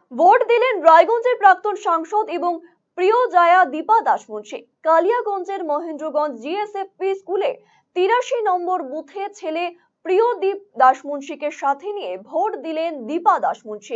Vote দিলেন রায়গঞ্জের প্রাক্তন সাংসদ এবং প্রিয় জায়া দীপা দাসমুন্সি। কালিয়াগঞ্জের মহেন্দ্রগঞ্জ জিএসএফপি স্কুলে 83 নম্বর বুথে ছেলে প্রিয়দীপ দাসমুন্সিকে সাথে নিয়ে ভোট দিলেন দীপা দাসমুন্সি।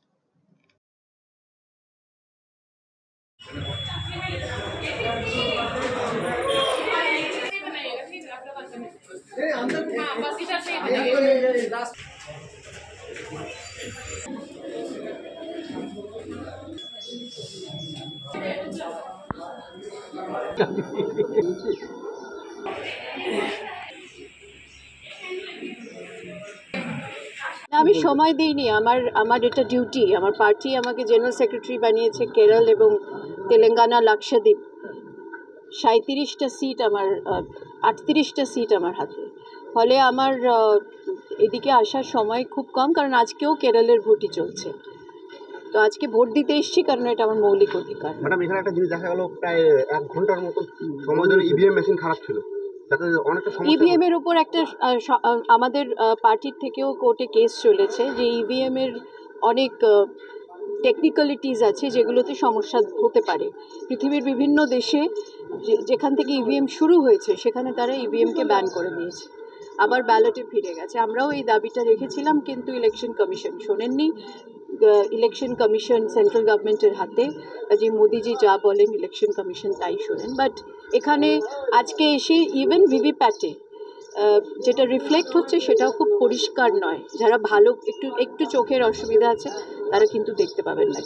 আমি সময় দিইনি, আমার এটা ডিউটি। আমার পার্টি আমাকে জেনারেল সেক্রেটারি বানিয়েছে কেরল এবং তেলেঙ্গানা, লাক্ষাদ্বীপ। 37টা সিট আমার, 38টা সিট আমার হাতে। ফলে আমার এদিকে আসার সময় খুব কম, কারণ আজকেও কেরলের ভোটই চলছে। তো আজকে ভোট দিতে এসেছি কারণ এটা আমার মৌলিক অধিকার। ম্যাডাম, এখানে একটা জিনিস দেখা গেল, প্রায় 1 ঘন্টার মতো সময় ধরে ইভিএম মেশিন খারাপ ছিল, যাতে অনেকটা সমস্যা। ইভিএম এর উপর একটা আমাদের পার্টির থেকেও কোর্টে কেস চলেছে যে ইভিএম এর অনেক টেকনিক্যালিটিস আছে যেগুলোতে সমস্যা হতে পারে। পৃথিবীর বিভিন্ন দেশে যেখান থেকে ইভিএম শুরু হয়েছে সেখানে তারা ইভিএমকে ব্যান করে দিয়েছে, আবার ব্যালটে ফিরে গেছে। আমরাও এই দাবিটা রেখেছিলাম, কিন্তু ইলেকশন কমিশন শোনেননি। ইলেকশন কমিশন সেন্ট্রাল গভর্নমেন্টের হাতে, যে মোদিজি যা বলেন ইলেকশন কমিশন তাই শোনেন। বাট এখানে আজকে এসে ইভেন ভিভিপ্যাটে যেটা রিফ্লেক্ট হচ্ছে সেটাও খুব পরিষ্কার নয়। যারা ভালো একটু চোখের অসুবিধা আছে তারা কিন্তু দেখতে পাবেন না।